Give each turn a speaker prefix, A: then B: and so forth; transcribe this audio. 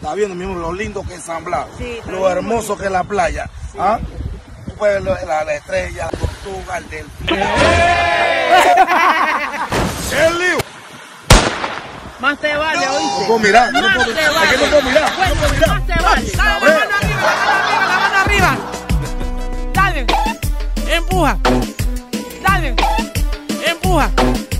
A: Está viendo, mismo lo lindo que es San Blas,
B: Sí,
A: lo hermoso que es la playa.
B: Sí.
A: ¿Ah? Tú puedes ver la estrella, la tortuga, el delfín. ¡El lío!
B: Más te vale, ¿oíste?
A: No puedo mirar,
B: Más te vale.
A: Es que no puedo mirar,
B: Bueno,
A: no puedo mirar.
B: más te vale. Dale, la mano arriba. Dale. Empuja. Dale. Empuja.